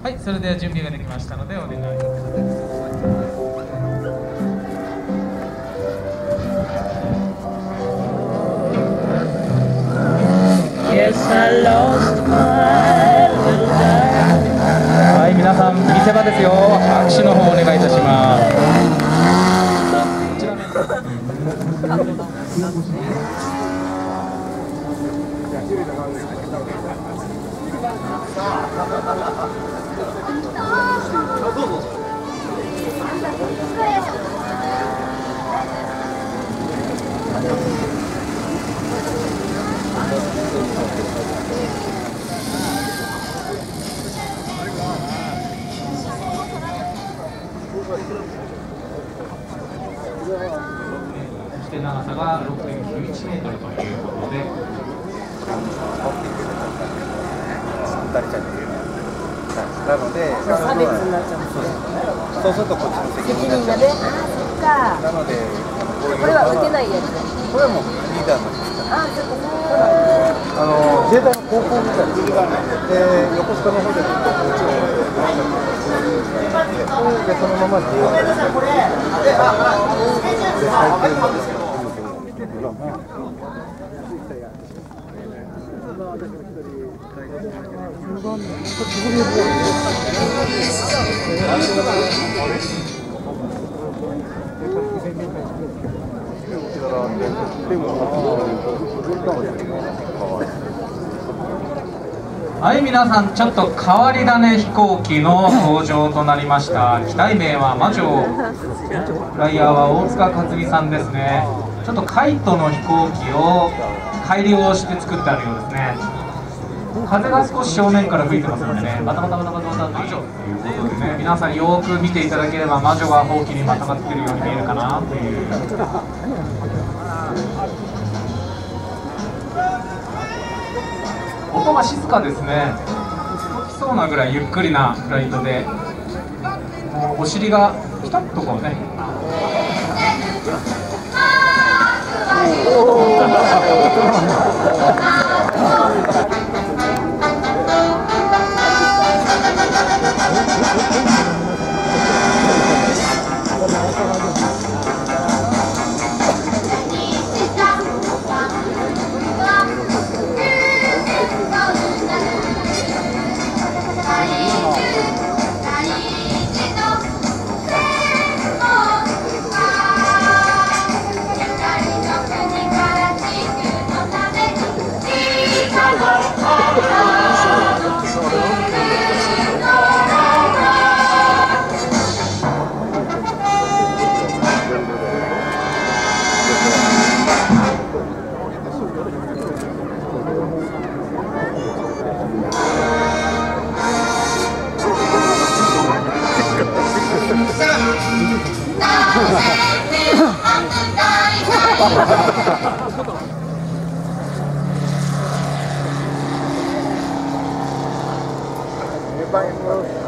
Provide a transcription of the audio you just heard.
はい、それでは準備ができましたのでお願いします。はい、皆さん見せ場ですよ。拍手の方お願いいたします。そして長さが 6.91 メートルということで、 なので、差別になっちゃうんですね。そうするとこっちの責任になっちゃう。そっか。なので、これは打てないやつ。これはもうリーダーのですから。あ、そうか。自衛隊の高校みたいな。で、横須賀の方ででそのまま自衛隊で最低なんですけど。 はい、皆さんちょっと変わり種飛行機の登場となりました。機体名は魔女、フライヤーは大塚克美さんですね。ちょっとカイトの飛行機を改良して作ってあるようですね。風が少し正面から吹いてますのでね、バタバタバタバタバタということでね、皆さんよーく見ていただければ魔女がほうきにまたがってるように見えるかなという。音が静かですね。動きそうなぐらいゆっくりなフライトで、お尻がピタッとこうね。 Bye.